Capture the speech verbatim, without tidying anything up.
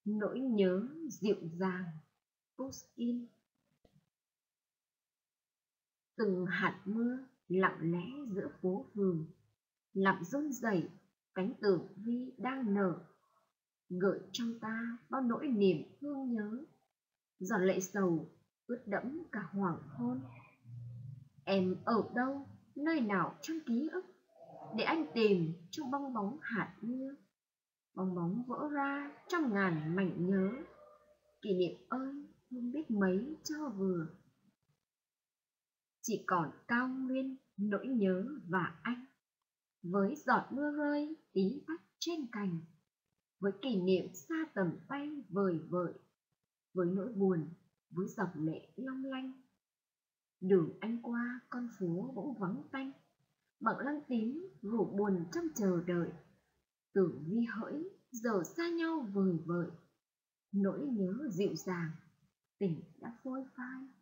Nỗi nhớ dịu dàng. Pushkin. Từng hạt mưa lặng lẽ giữa phố phường, làm run rẩy cánh tường vi đang nở, gợi trong ta bao nỗi niềm thương nhớ, giọt lệ sầu ướt đẫm cả hoàng hôn. Em ở đâu, nơi nào trong ký ức, để anh tìm trong bong bóng hạt mưa. Bong bóng vỡ ra trong ngàn mảnh nhớ, kỷ niệm ơi không biết mấy cho vừa. Chỉ còn cao nguyên nỗi nhớ và anh, với giọt mưa rơi tí tách trên cành, với kỷ niệm xa tầm tay vời vợi, với nỗi buồn, với dòng lệ long lanh. Đường anh qua con phố bỗng vắng tanh, bằng lăng tím rủ buồn trong chờ đợi. Tưởng vi hỡi giờ xa nhau vời vợi, nỗi nhớ dịu dàng tình đã phôi phai.